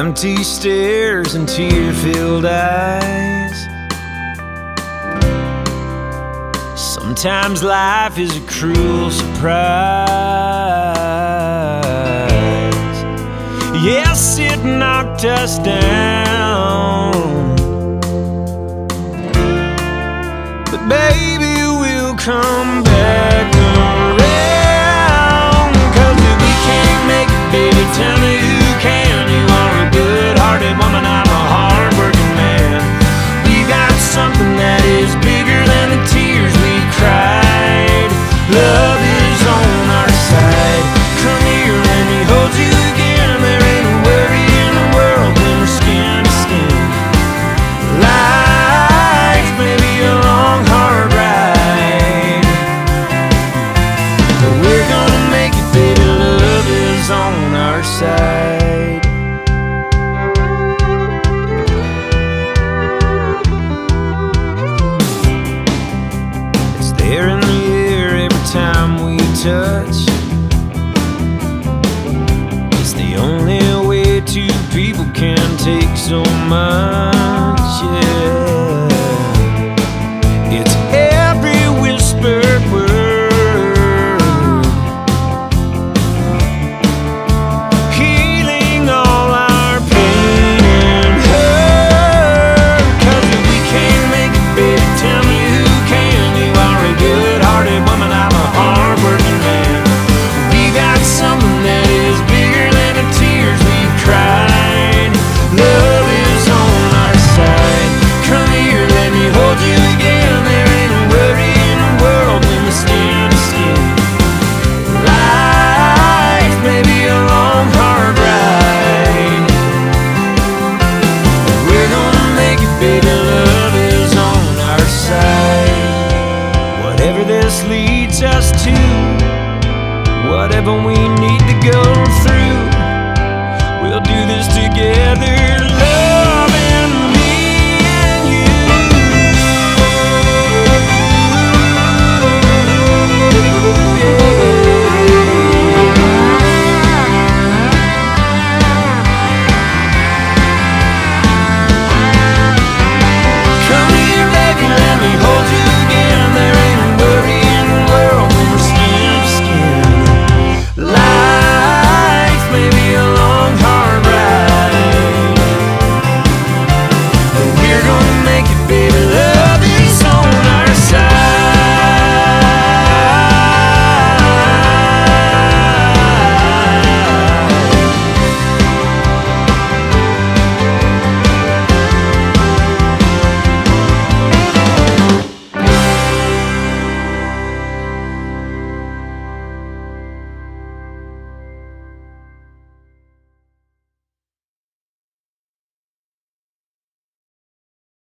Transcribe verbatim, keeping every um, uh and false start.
empty stares and tear-filled eyes. Sometimes life is a cruel surprise. Yes, it knocked us down, but baby, we'll come back around. 'Cause if we can't make it, baby, tell me who can. You are a good-hearted woman, I'm a hard-working man. We got something that is bigger than the tears we cried. Love is on our side. Come here, let me hold you again. There ain't a worry in the world when we're skin to skin. Life may be a long, hard ride, but we're gonna make it, baby. Love is on our side. It's there in the air every time we touch. It's the only way two people can take so much.